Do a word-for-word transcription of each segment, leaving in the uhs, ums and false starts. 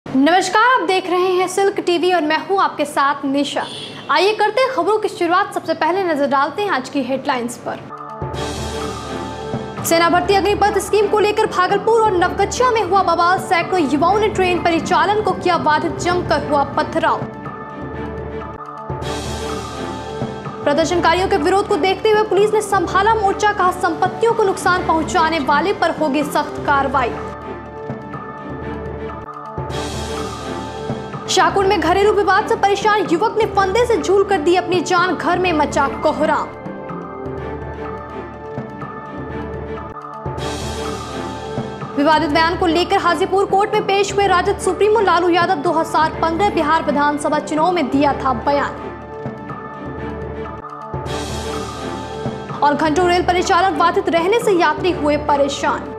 नमस्कार, आप देख रहे हैं सिल्क टीवी और मैं हूं आपके साथ निशा। आइए करते हैं खबरों की शुरुआत। सबसे पहले नजर डालते हैं आज की हेडलाइंस पर। सेना भर्ती अग्निपथ स्कीम को लेकर भागलपुर और नवगछिया में हुआ बवाल। सैकड़ों युवाओं ने ट्रेन परिचालन को किया बाधित, जमकर हुआ पथराव। प्रदर्शनकारियों के विरोध को देखते हुए पुलिस ने संभाला मोर्चा, कहा संपत्तियों को नुकसान पहुंचाने वाले पर होगी सख्त कार्रवाई। शाहकुंड में घरेलू विवाद से परेशान युवक ने फंदे से झूल कर दी अपनी जान, घर में मचा कोहराम। विवादित बयान को लेकर हाजीपुर कोर्ट में पेश हुए राजद सुप्रीमो लालू यादव दो हज़ार पंद्रह बिहार विधानसभा चुनाव में दिया था बयान। और घंटों रेल परिचालन बाधित रहने से यात्री हुए परेशान।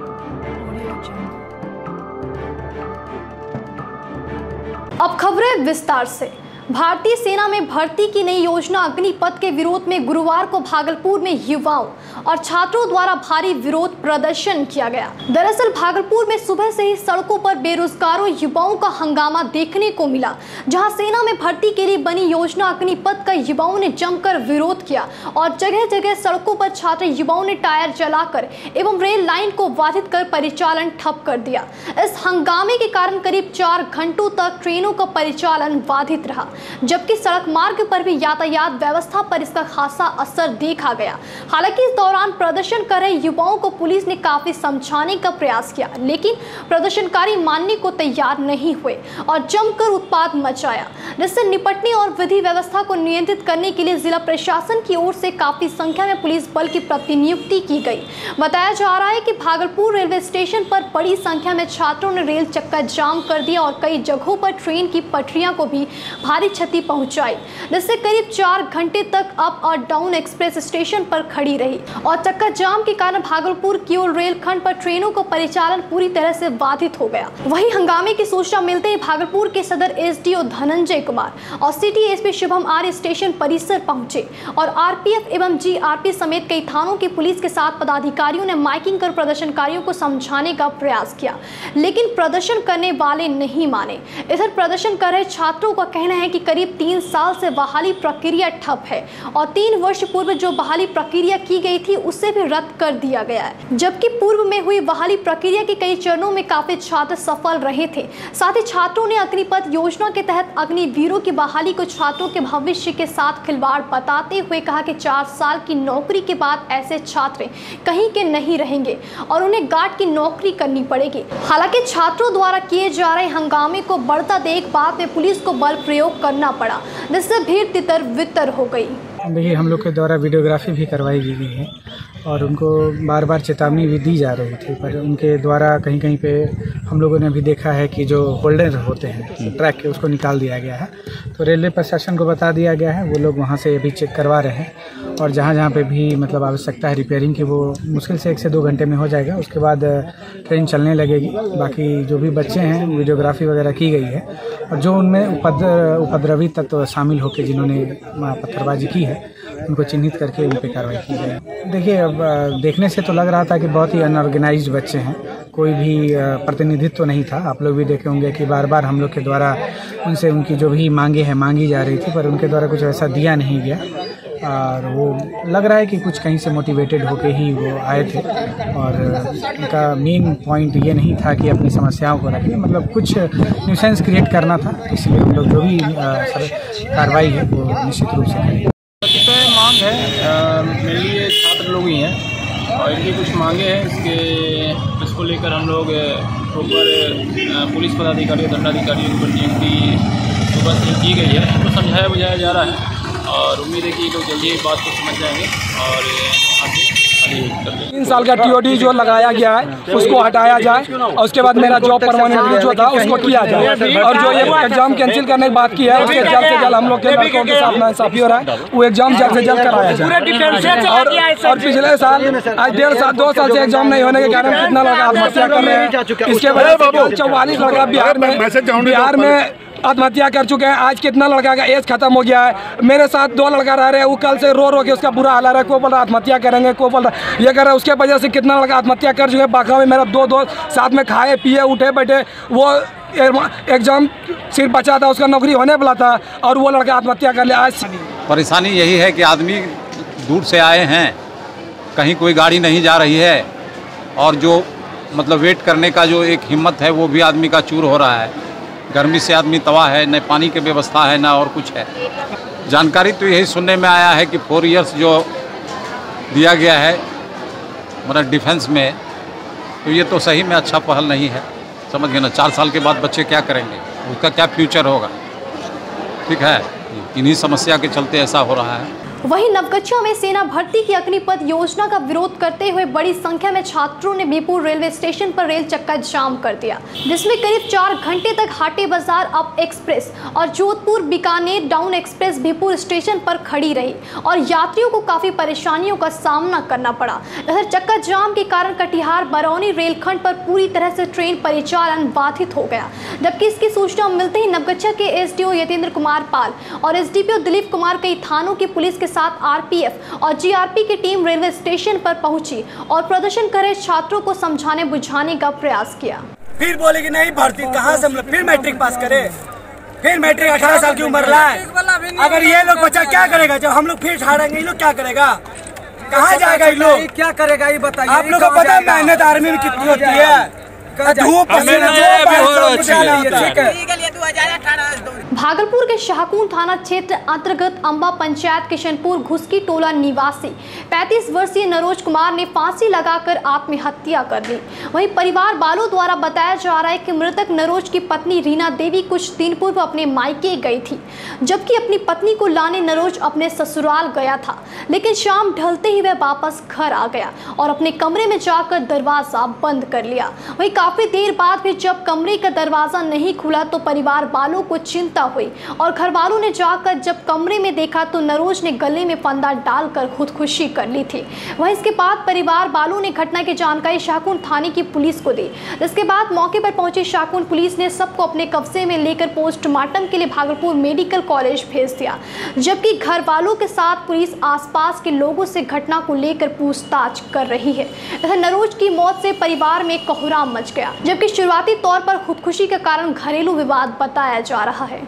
अब खबरें विस्तार से। भारतीय सेना में भर्ती की नई योजना अग्निपथ के विरोध में गुरुवार को भागलपुर में युवाओं और छात्रों द्वारा भारी विरोध प्रदर्शन किया गया। दरअसल भागलपुर में सुबह से ही सड़कों पर बेरोजगारों युवाओं का हंगामा देखने को मिला, जहां सेना में भर्ती के लिए बनी योजना अग्निपथ का युवाओं ने जमकर विरोध किया और जगह जगह सड़कों पर छात्र युवाओं ने टायर जलाकर एवं रेल लाइन को बाधित कर परिचालन ठप कर दिया। इस हंगामे के कारण करीब चार घंटों तक ट्रेनों का परिचालन बाधित रहा, जबकि सड़क मार्ग पर भी यातायात व्यवस्था पर इसका खासा असर देखा गया। हालांकि इस दौरान प्रदर्शन कर रहे युवाओं को पुलिस ने काफी समझाने का प्रयास किया, लेकिन प्रदर्शनकारी मानने को तैयार नहीं हुए और जमकर उत्पात मचाया, जिससे निपटने और विधि व्यवस्था को नियंत्रित करने के लिए जिला प्रशासन की ओर से काफी संख्या में पुलिस बल की प्रतिनियुक्ति की गई। बताया जा रहा है कि भागलपुर रेलवे स्टेशन पर बड़ी संख्या में छात्रों ने रेल चक्का जाम कर दिया और कई जगहों पर ट्रेन की पटरियां को भी भारी क्षति पहुंचाई, जिससे करीब चार घंटे तक अप और डाउन एक्सप्रेस स्टेशन पर खड़ी रही और चक्का जाम के कारण भागलपुर की ओर रेलखंड पर ट्रेनों का परिचालन पूरी तरह से बाधित हो गया। वहीं हंगामे की सूचना मिलते ही भागलपुर के सदर एसडीओ धनंजय कुमार और city SP Shubham Arya station परिसर पहुंचे और आरपीएफ एवं जीआरपी समेत कई थानों की पुलिस के साथ पदाधिकारियों ने माइकिंग कर प्रदर्शनकारियों को समझाने का प्रयास किया, लेकिन प्रदर्शन करने वाले नहीं माने। इधर प्रदर्शन कर रहे छात्रों का कहना है कि करीब तीन साल से बहाली प्रक्रिया ठप है और तीन वर्ष पूर्व जो बहाली प्रक्रिया की गई थी उसे भी रद्द कर दिया गया है, जबकि पूर्व में हुई बहाली प्रक्रिया के कई चरणों में काफी छात्र सफल रहे थे। साथ ही छात्रों ने अग्निपथ योजना के तहत अग्निवीरों की बहाली को छात्रों के भविष्य के साथ खिलवाड़ बताते हुए कहा कि चार साल की नौकरी के बाद ऐसे छात्र कहीं के नहीं रहेंगे और उन्हें गार्ड की नौकरी करनी पड़ेगी। हालांकि छात्रों द्वारा किए जा रहे हंगामे को बढ़ता देख बाद में पुलिस को बल प्रयोग करना पड़ा, जिससे भीड़ तितर बितर हो गई। देखिए, हम लोग के द्वारा वीडियोग्राफी भी करवाई गई है और उनको बार बार चेतावनी भी दी जा रही थी, पर उनके द्वारा कहीं कहीं पे हम लोगों ने भी देखा है कि जो होल्डर होते हैं ट्रैक के उसको निकाल दिया गया है। तो रेलवे प्रशासन को बता दिया गया है, वो लोग वहाँ से अभी चेक करवा रहे हैं और जहाँ जहाँ पे भी मतलब आवश्यकता है रिपेयरिंग की, वो मुश्किल से एक से दो घंटे में हो जाएगा। उसके बाद ट्रेन चलने लगेगी। बाकी जो भी बच्चे हैं वीडियोग्राफी वगैरह की गई है और जो उनमें उपद्र उपद्रवी तत्व शामिल होकर जिन्होंने पत्थरबाजी की है उनको चिन्हित करके उन पर कार्रवाई की जाए। देखिए, अब देखने से तो लग रहा था कि बहुत ही अनऑर्गेनाइज्ड बच्चे हैं, कोई भी प्रतिनिधित्व तो नहीं था। आप लोग भी देखे होंगे कि बार बार हम लोग के द्वारा उनसे उनकी जो भी मांगे हैं मांगी जा रही थी, पर उनके द्वारा कुछ ऐसा दिया नहीं गया और वो लग रहा है कि कुछ कहीं से मोटिवेटेड होके ही वो आए थे और उनका मेन पॉइंट ये नहीं था कि अपनी समस्याओं को रखें, मतलब कुछ न्यूसेंस क्रिएट करना था। इसलिए हम लोग जो भी कार्रवाई है वो निश्चित रूप से करेंगे। मांग है, मेरे लिए छात्र लोग ही हैं और इनकी कुछ मांगे हैं, इसके इसको लेकर हम लोग प्रॉपर पुलिस पदाधिकारी और दंडाधिकारियों की नियुक्ति सुबह से की गई है। इनको समझाया बुझाया जा रहा है और उम्मीद है कि लोग जल्दी बात को समझ जाएंगे और आगे तीन साल का टीओडी जो लगाया गया है उसको हटाया जाए और उसके बाद मेरा जॉब परमानेंटली जो था उसको किया जाए और जो ये एग्जाम कैंसिल करने की बात की है उसके जल्द से जल्द हम लोग के लड़कों के साथ नाइंसाफी हो रहा है, वो एग्जाम जल्द से जल्द कराया जाए। और और पिछले साल आज डेढ़ साल दो साल से एग्जाम नहीं होने के कारण कितना लड़का आत्महत्या कर रहे हैं। इसके वजह से चौवालीस लड़का बिहार में बिहार में आत्महत्या कर चुके हैं। आज कितना लड़का का एज खत्म हो गया है। मेरे साथ दो लड़का रह रहे हैं, वो कल से रो रो के उसका बुरा हाल है। कोई बोल रहा आत्महत्या करेंगे, कोई बोल रहा ये कर रहा है। उसके वजह से कितना लड़का आत्महत्या कर चुके हैं। बाकी में मेरा दो दो साथ में खाए पिए उठे बैठे वो एग्जाम सिर्फ बचा था, उसका नौकरी होने वाला था और वो लड़का आत्महत्या कर लिया। आज परेशानी यही है कि आदमी दूर से आए हैं, कहीं कोई गाड़ी नहीं जा रही है और जो मतलब वेट करने का जो एक हिम्मत है वो भी आदमी का चूर हो रहा है। गर्मी से आदमी तबाह है, न पानी की व्यवस्था है, ना और कुछ है। जानकारी तो यही सुनने में आया है कि फोर इयर्स जो दिया गया है मतलब डिफेंस में, तो ये तो सही में अच्छा पहल नहीं है। समझ गए ना, चार साल के बाद बच्चे क्या करेंगे, उसका क्या फ्यूचर होगा। ठीक है, इन्हीं समस्या के चलते ऐसा हो रहा है। वहीं नवगछिया में सेना भर्ती की अग्निपथ योजना का विरोध करते हुए बड़ी संख्या में छात्रों ने बीरपुर रेलवे स्टेशन पर रेल चक्का जाम कर दिया, जिसमें करीब चार घंटे तक हाटे बाजार अप एक्सप्रेस और Jodhpur Bikaner down express Birpur station पर खड़ी रही और यात्रियों को काफी परेशानियों का सामना करना पड़ा। इधर चक्का जाम के कारण कटिहार बरौनी रेलखंड पर पूरी तरह से ट्रेन परिचालन बाधित हो गया, जबकि इसकी सूचना मिलते ही नवगछिया के एसडीओ यतेंद्र कुमार पाल और एसडीपीओ दिलीप कुमार कई थानों की पुलिस के साथ आरपीएफ और जीआरपी की टीम रेलवे स्टेशन पर पहुंची और प्रदर्शन कर रहे छात्रों को समझाने बुझाने का प्रयास किया। फिर बोले कि नहीं भर्ती कहाँ से, हम लोग फिर मैट्रिक पास करे, फिर मैट्रिक अठारह साल की उम्र लाए। अगर ये लोग बच्चा क्या करेगा, जब हम लोग फिर छाड़ेंगे ये लोग क्या करेगा, कहाँ जाएगा ये लोग, क्या करेगा ये बताइए। आप लोग को पता है मेहनत आर्मी में कितनी होती है, धूप भागलपुर के शाहकुंड थाना क्षेत्र अंतर्गत अंबा पंचायत किशनपुर घुसकी टोला निवासी पैंतीस वर्षीय नरोज कुमार ने फांसी लगाकर आत्महत्या कर ली। वहीं परिवार वालों द्वारा बताया जा रहा है कि मृतक नरोज की पत्नी रीना देवी कुछ दिन पूर्व अपने मायके गई थी, जबकि अपनी पत्नी को लाने नरोज अपने ससुराल गया था, लेकिन शाम ढलते ही वह वापस घर आ गया और अपने कमरे में जाकर दरवाजा बंद कर लिया। वहीं काफी देर बाद भी जब कमरे का दरवाजा नहीं खुला तो परिवार वालों को चिंता हुई और घर वालों ने जाकर जब कमरे में देखा तो नरोज ने गले में फंदा डालकर खुदकुशी कर ली थी। वहीं इसके बाद परिवार वालों ने घटना की जानकारी शाहकुंड थाने की पुलिस को दी, जिसके बाद मौके पर पहुंची शाहकुंड पुलिस ने सबको अपने कब्जे में लेकर पोस्टमार्टम के लिए भागलपुर मेडिकल कॉलेज भेज दिया, जबकि घर वालों के साथ पुलिस आसपास के लोगों से घटना को लेकर पूछताछ कर रही है। इधर नरोज की मौत से परिवार में कोहराम मच गया, जबकि शुरुआती तौर पर खुदकुशी के कारण घरेलू विवाद बताया जा रहा है।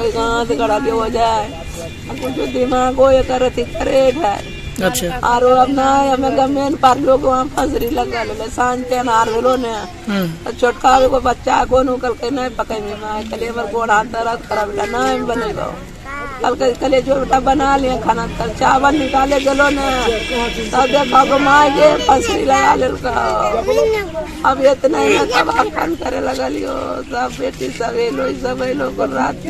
अच्छा आरो अब ना हमें गमेन पर लोग वहाँ फंसरी लगा ले सांचे ना आर वेलो ने छोटका को बच्चा को नुकल के नहीं पके में मैं कले पर गोड़ हाथ तरह खराब ला नहीं बनेगा कल के कले जो बेटा बना लिए खाना कर चावल निकाले गलो ने तब देखा को मार के फंसरी लगा ले का अब इतना ही तब खान करे लगा लियो सब बेटी सब लोग सब लोग रात।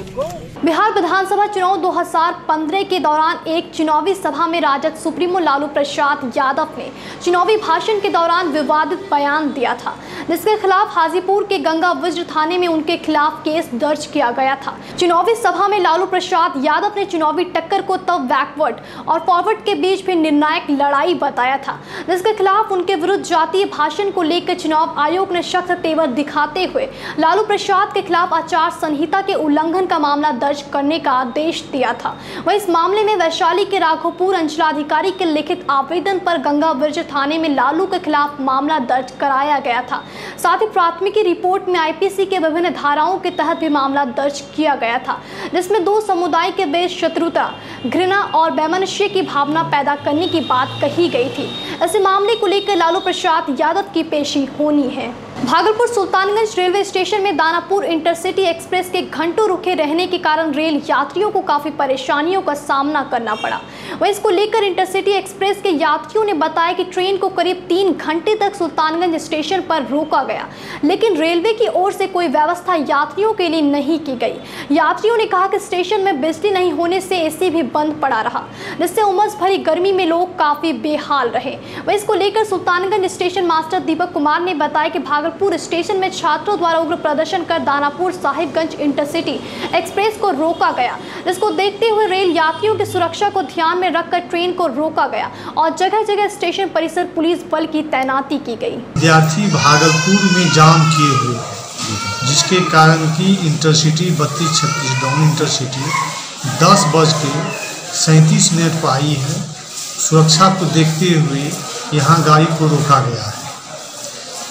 बिहार विधानसभा चुनाव दो हज़ार पंद्रह के दौरान एक चुनावी सभा में राजद सुप्रीमो लालू प्रसाद यादव ने चुनावी भाषण के दौरान विवादित बयान दिया था, जिसके खिलाफ हाजीपुर के गंगा वज्र थाने में उनके खिलाफ केस दर्ज किया गया था। चुनावी सभा में लालू प्रसाद यादव ने चुनावी टक्कर को तब बैकवर्ड और फॉरवर्ड के बीच भी निर्णायक लड़ाई बताया था, जिसके खिलाफ उनके विरुद्ध जातीय भाषण को लेकर चुनाव आयोग ने सख्त तेवर दिखाते हुए लालू प्रसाद के खिलाफ आचार संहिता के उल्लंघन का मामला दर्ज करने का आदेश दिया था। वहीं इस मामले में वैशाली के राघोपुर अंचलाधिकारी के लिखित आवेदन पर गंगा ब्रिज थाने में लालू के खिलाफ मामला दर्ज कराया गया था। साथ ही प्राथमिकी रिपोर्ट में आईपीसी के विभिन्न धाराओं के तहत भी मामला दर्ज किया गया था, जिसमें दो समुदाय के बीच शत्रुता, घृणा और वैमनस्य की भावना पैदा करने की बात कही गई थी। ऐसे मामले को लेकर लालू प्रसाद यादव की पेशी होनी है। भागलपुर सुल्तानगंज रेलवे स्टेशन में दानापुर इंटरसिटी एक्सप्रेस के घंटों रुके रहने के कारण रेल यात्रियों को काफी परेशानियों का सामना करना पड़ा। वहीं इसको लेकर इंटरसिटी एक्सप्रेस के यात्रियों ने बताया कि ट्रेन को करीब तीन घंटे तक सुल्तानगंज स्टेशन पर रोका गया, लेकिन रेलवे की ओर से कोई व्यवस्था यात्रियों के लिए नहीं की गई। यात्रियों ने कहा कि स्टेशन में बिजली नहीं होने से एसी भी बंद पड़ा रहा, जिससे उमस भरी गर्मी में लोग काफी बेहाल रहे। वहीं इसको लेकर सुल्तानगंज स्टेशन मास्टर दीपक कुमार ने बताया कि भागलपुर स्टेशन में छात्रों द्वारा उग्र प्रदर्शन कर दानापुर साहिबगंज इंटरसिटी एक्सप्रेस को रोका गया, जिसको देखते हुए रेल यात्रियों की सुरक्षा को ध्यान में रखकर ट्रेन को रोका गया और जगह जगह स्टेशन परिसर पुलिस बल की तैनाती की गई। विद्यार्थी भागलपुर में जाम किए हुए, जिसके कारण की इंटरसिटी बत्तीस छत्तीस डाउन इंटरसिटी दस बज के सैंतीस मिनट पर आई है। सुरक्षा को देखते हुए यहाँ गाड़ी को रोका गया है।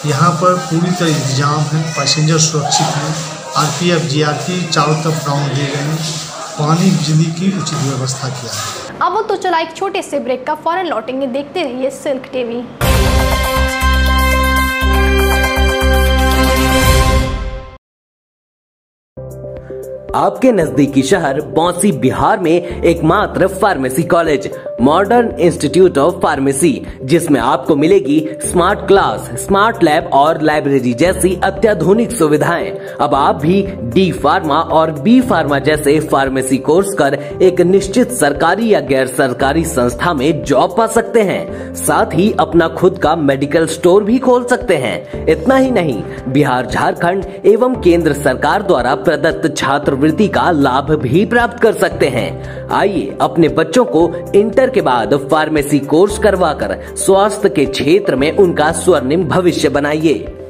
यहाँ पर पूरी तरह इंतजाम है, पैसेंजर सुरक्षित हैं, आरपीएफ जीआरपी चारों तरफ राउंड दिए गए हैं, पानी बिजली की उचित व्यवस्था किया है। अब तो चला एक छोटे से ब्रेक का, फौरन लौटेंगे, देखते रहिए सिल्क टीवी। आपके नजदीकी शहर बौंसी बिहार में एकमात्र pharmacy college modern institute of pharmacy, जिसमें आपको मिलेगी स्मार्ट क्लास, स्मार्ट लैब और लाइब्रेरी जैसी अत्याधुनिक सुविधाएं। अब आप भी डी फार्मा और बी फार्मा जैसे फार्मेसी कोर्स कर एक निश्चित सरकारी या गैर सरकारी संस्था में जॉब पा सकते हैं। साथ ही अपना खुद का मेडिकल स्टोर भी खोल सकते हैं। इतना ही नहीं, बिहार, झारखंड एवं केंद्र सरकार द्वारा प्रदत्त छात्रवृत्ति का लाभ भी प्राप्त कर सकते हैं। आइए अपने बच्चों को इंटर के बाद फार्मेसी कोर्स करवाकर स्वास्थ्य के क्षेत्र में उनका स्वर्णिम भविष्य बनाइए।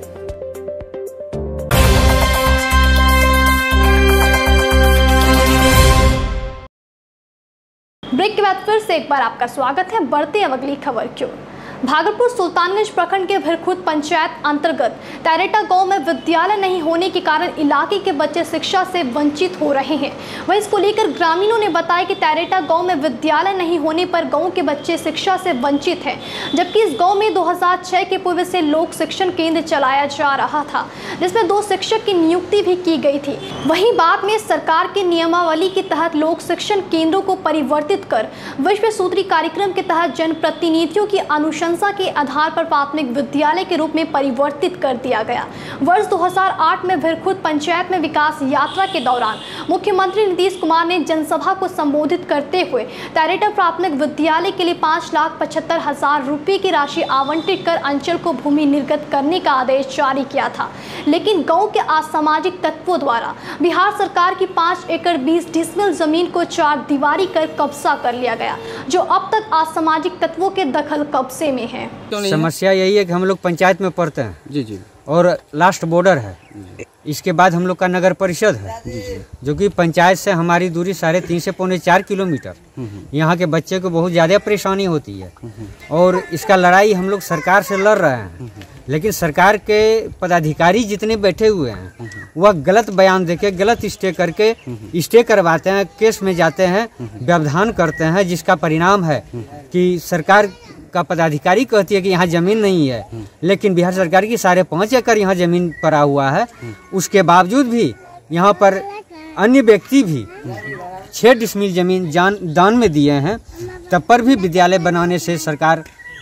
ब्रेक के बाद फिर से एक बार आपका स्वागत है। बढ़ते हैं अगली खबर की ओर। भागलपुर सुल्तानगंज प्रखंड के भिरखुद पंचायत अंतर्गत तैरेटा गांव में विद्यालय नहीं होने के कारण इलाके के बच्चे शिक्षा से वंचित हो रहे हैं। वहीं इसको लेकर ग्रामीणों ने बताया कि तैरेटा गांव में विद्यालय नहीं होने पर गांव के बच्चे शिक्षा से वंचित हैं, जबकि इस गांव में दो हज़ार छह के पूर्व से लोक शिक्षण केंद्र चलाया जा रहा था, जिसमें दो शिक्षक की नियुक्ति भी की गई थी। वहीं बाद में सरकार के नियमावली के तहत लोक शिक्षण केंद्रों को परिवर्तित कर विश्व सूत्री कार्यक्रम के तहत जनप्रतिनिधियों की अनुशंसा के आधार पर प्राथमिक विद्यालय के रूप में परिवर्तित कर दिया गया। वर्ष दो हज़ार आठ में भिरखुद पंचायत में विकास यात्रा के दौरान मुख्यमंत्री नीतीश कुमार ने जनसभा को संबोधित करते हुए तैरेटा प्राथमिक विद्यालय के लिए पाँच लाख पचहत्तर हजार रुपये की राशि आवंटित कर अंचल को भूमि निर्गत करने का आदेश जारी किया था। लेकिन गाँव के असामाजिक तत्वों द्वारा बिहार सरकार की पाँच एकड़ बीस डिसमिल जमीन को चार दीवारी कर कब्जा कर लिया गया, जो अब तक असामाजिक तत्वों के दखल कब्जे में है। समस्या यही है कि हम लोग पंचायत में पढ़ते हैं जी जी और लास्ट बॉर्डर है। इसके बाद हम लोग का नगर परिषद है जी जी, जो कि पंचायत से हमारी दूरी साढ़े तीन से पौने चार किलोमीटर। यहाँ के बच्चे को बहुत ज़्यादा परेशानी होती है और इसका लड़ाई हम लोग सरकार से लड़ रहे हैं। लेकिन सरकार के पदाधिकारी जितने बैठे हुए हैं वह गलत बयान देके, गलत स्टे करके स्टे करवाते हैं, केस में जाते हैं, व्यवधान करते हैं, जिसका परिणाम है कि सरकार का पदाधिकारी कहती है कि यहाँ जमीन नहीं है, लेकिन बिहार सरकार की साढ़े पाँच एकड़ यहाँ जमीन पड़ा हुआ है। उसके बावजूद भी यहाँ पर अन्य व्यक्ति भी छः डिसमिल जमीन जान दान में दिए हैं, तब पर भी विद्यालय बनाने से सरकार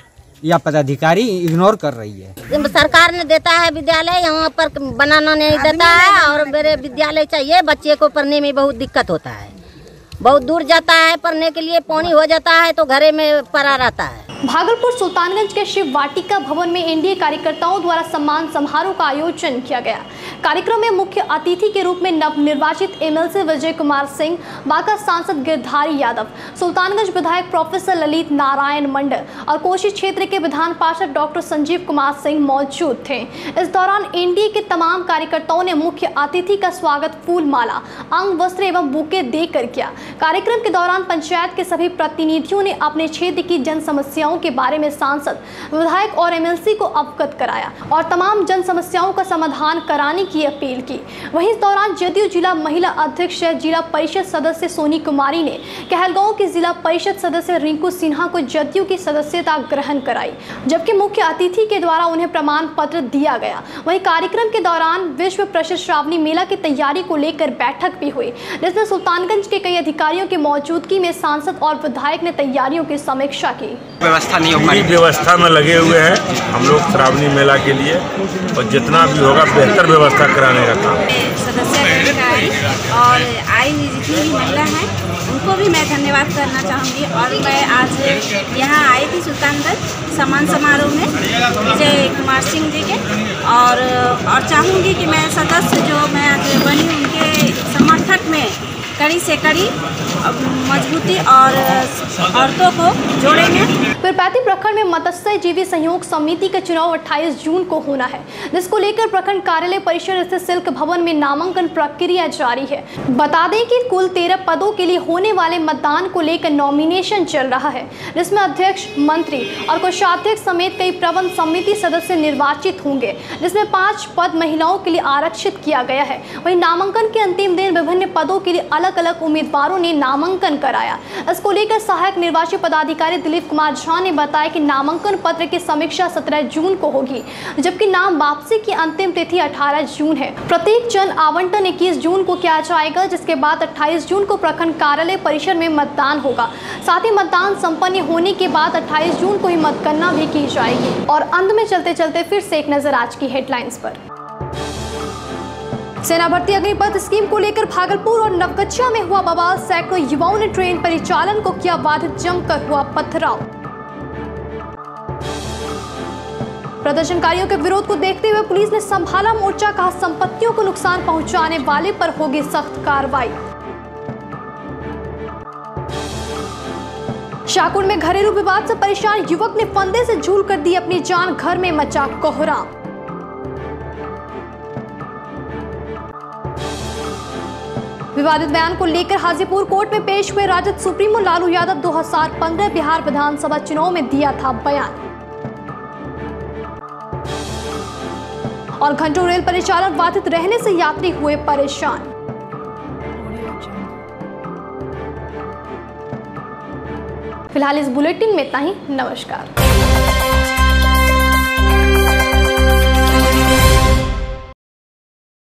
या पदाधिकारी इग्नोर कर रही है। सरकार ने देता है विद्यालय, यहाँ पर बनाना नहीं देता है और मेरे विद्यालय चाहिए। बच्चे को पढ़ने में बहुत दिक्कत होता है, बहुत दूर जाता है पढ़ने के लिए, पानी हो जाता है तो घरे में पड़ा रहता है। भागलपुर सुल्तानगंज के शिव वाटिका भवन में एनडीए कार्यकर्ताओं द्वारा सम्मान समारोह का आयोजन किया गया। कार्यक्रम में मुख्य अतिथि के रूप में नवनिर्वाचित एमएलसी विजय कुमार सिंह, बांका सांसद गिरधारी यादव, सुल्तानगंज विधायक प्रोफेसर ललित नारायण मंडल और कोशी क्षेत्र के विधान पार्षद डॉक्टर संजीव कुमार सिंह मौजूद थे। इस दौरान एनडीए के तमाम कार्यकर्ताओं ने मुख्य अतिथि का स्वागत फूल माला, अंग वस्त्र एवं बुके देकर किया। कार्यक्रम के दौरान पंचायत के सभी प्रतिनिधियों ने अपने क्षेत्र की जन समस्याओं के बारे में सांसद, विधायक और एमएलसी को अवगत कराया और तमाम जन समस्याओं का समाधान कराने की अपील की। वहीं इस दौरान जदयू जिला महिला अध्यक्ष, जिला परिषद सदस्य सोनी कुमारी ने कहलगांव की जिला परिषद सदस्य रिंकू सिन्हा को जदयू की सदस्यता ग्रहण कराई, जबकि मुख्य अतिथि के द्वारा उन्हें प्रमाण पत्र दिया गया। वहीं कार्यक्रम के दौरान विश्व प्रसिद्ध श्रावणी मेला की तैयारी को लेकर बैठक भी हुई, जिसमें सुल्तानगंज के कई अधिकारियों की मौजूदगी में सांसद और विधायक ने तैयारियों की समीक्षा की। व्यवस्था नहीं हो पाई, व्यवस्था में लगे हुए हैं हम लोग श्रावणी मेला के लिए, और जितना भी होगा बेहतर व्यवस्था कराने का काम। सदस्य आई और आई जितनी भी महिला हैं उनको भी मैं धन्यवाद करना चाहूँगी। और मैं आज यहाँ आई थी सुल्तानगंज सम्मान समारोह में विजय कुमार सिंह जी के, और और चाहूँगी कि मैं सदस्य जो मैं आज बनी उनके समर्थक में कड़ी से कड़ी मजबूती और औरतों को जोड़ेंगे। पीरपैंती प्रखंड में मत्स्य जीवी सहयोग समिति का चुनाव अट्ठाईस जून को होना है, जिसको लेकर प्रखंड कार्यालय परिसर स्थित सिल्क भवन में नामांकन प्रक्रिया जारी है। बता दें कि कुल तेरह पदों के लिए होने वाले मतदान को लेकर नॉमिनेशन चल रहा है, जिसमें अध्यक्ष, मंत्री और कोषाध्यक्ष समेत कई प्रबंध समिति सदस्य निर्वाचित होंगे, जिसमें पाँच पद महिलाओं के लिए आरक्षित किया गया है। वहीं नामांकन के अंतिम दिन विभिन्न पदों के लिए अलग अलग उम्मीदवारों ने नामांकन कराया। इसको लेकर सहायक निर्वाची पदाधिकारी दिलीप कुमार झा ने बताया कि नामांकन पत्र की समीक्षा सत्रह जून को होगी, जबकि नाम वापसी की अंतिम तिथि अठारह जून है। प्रत्येक जन आवंटन इक्कीस जून को किया जाएगा, जिसके बाद अट्ठाईस जून को प्रखंड कार्यालय परिसर में मतदान होगा। साथ ही मतदान संपन्न होने के बाद अट्ठाईस जून को ही मतगणना भी की जाएगी। और अंत में चलते चलते फिर से एक नजर आज की हेडलाइंस पर। सेना भर्ती अग्निपथ स्कीम को लेकर भागलपुर और नवगछिया में हुआ बवाल। सैकड़ों युवाओं ने ट्रेन परिचालन को किया बाधित, जमकर हुआ पथराव। प्रदर्शनकारियों के विरोध को देखते हुए पुलिस ने संभाला मोर्चा, कहा संपत्तियों को नुकसान पहुंचाने वाले पर होगी सख्त कार्रवाई। शाहकुंड में घरेलू विवाद से परेशान युवक ने फंदे से झूल कर दी अपनी जान, घर में मचा कोहराम। विवादित बयान को लेकर हाजीपुर कोर्ट में पेश हुए राजद सुप्रीमो लालू यादव दो हज़ार पंद्रह बिहार विधानसभा चुनाव में दिया था बयान। और घंटों रेल परिचालन बाधित रहने से यात्री हुए परेशान। फिलहाल इस बुलेटिन में इतना ही। नमस्कार।